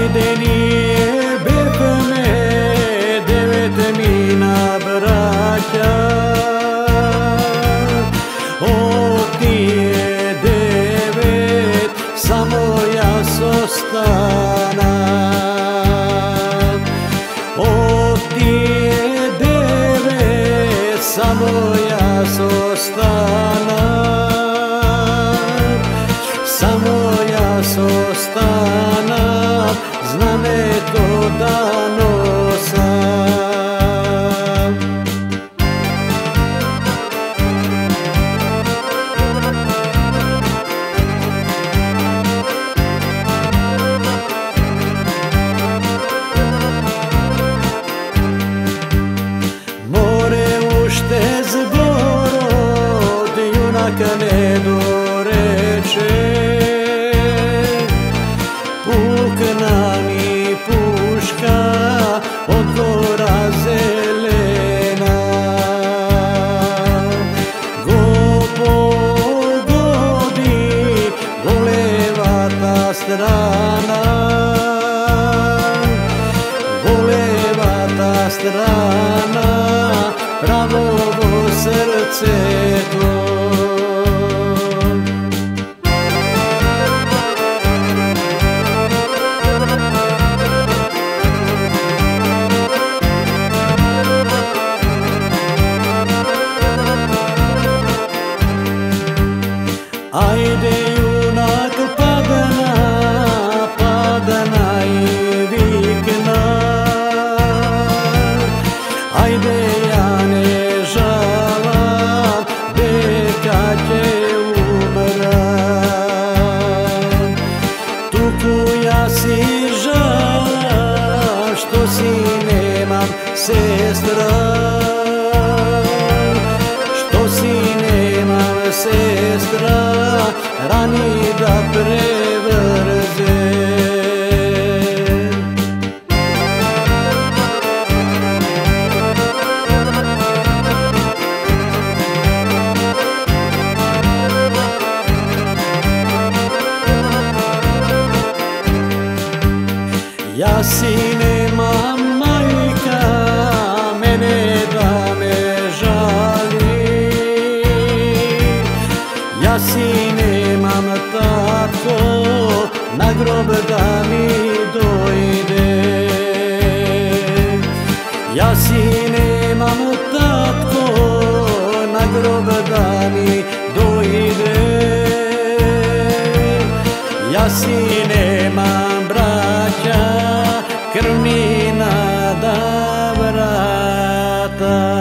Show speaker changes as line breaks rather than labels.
Ajde nije bitne devet mina braća, od tije devet samo ja zostana. Od tije devet samo ja zostana, samo ja zostana, zname to da nosam. More ušte zborod junaka ne doreče, pukna mi puška od gora zelena. Go pogodi voleva ta strana, voleva ta strana, pravo srce to. Ajde junak padana i vikna, ajde ja ne žalam, deka će umrat. Tuku ja si žalam, što si nemam sestra, što si nemam sestra, rani da prevrze. Ja sine majka, mene da me žali, ja sine tatko, na grob da mi dojde. Ja sine tatko, na grob da mi dojde. Ja sine braća, krvnina da vrata.